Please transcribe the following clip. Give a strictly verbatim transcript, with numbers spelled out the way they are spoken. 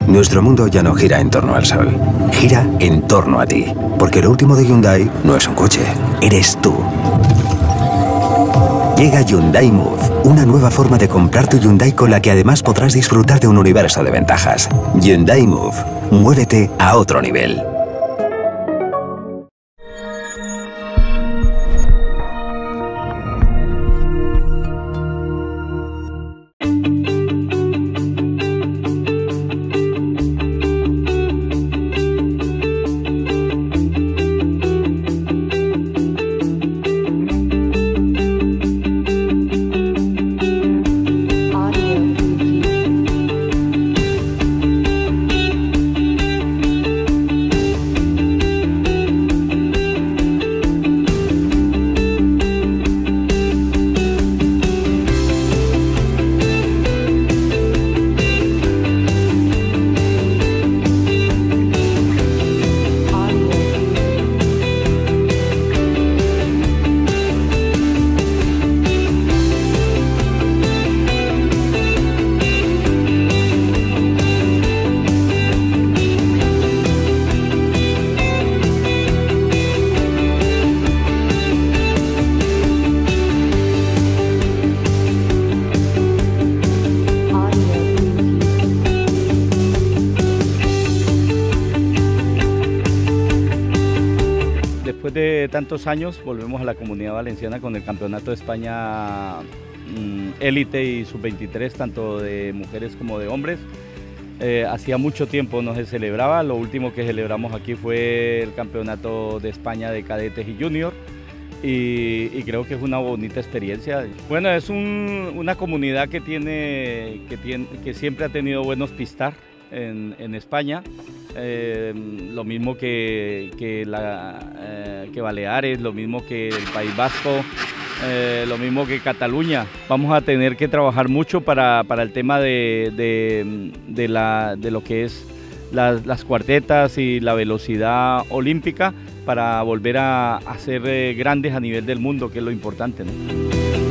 Nuestro mundo ya no gira en torno al sol, gira en torno a ti. Porque lo último de Hyundai no es un coche, eres tú. Llega Hyundai Move, una nueva forma de comprar tu Hyundai con la que además podrás disfrutar de un universo de ventajas. Hyundai Move, muévete a otro nivel. Después de tantos años volvemos a la Comunidad Valenciana con el Campeonato de España élite y sub veintitrés, tanto de mujeres como de hombres. Eh, hacía mucho tiempo no se celebraba, lo último que celebramos aquí fue el Campeonato de España de cadetes y junior y, y creo que es una bonita experiencia. Bueno, es un, una comunidad que, tiene, que, tiene, que siempre ha tenido buenos pistar en, en España. Eh, lo mismo que, que, la, eh, que Baleares, lo mismo que el País Vasco, eh, lo mismo que Cataluña. Vamos a tener que trabajar mucho para, para el tema de, de, de, la, de lo que es las, las cuartetas y la velocidad olímpica para volver a, a ser eh, grandes a nivel del mundo, que es lo importante, ¿no?